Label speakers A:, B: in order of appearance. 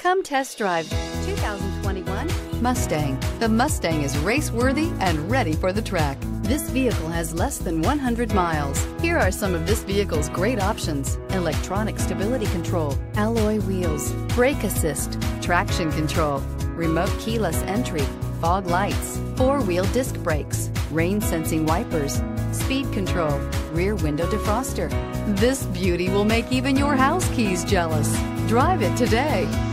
A: Come test drive 2021 Mustang. The Mustang is race-worthy and ready for the track. This vehicle has less than 100 miles. Here are some of this vehicle's great options: electronic stability control, alloy wheels, brake assist, traction control, remote keyless entry, fog lights, four-wheel disc brakes, rain-sensing wipers, speed control, rear window defroster. This beauty will make even your house keys jealous. Drive it today.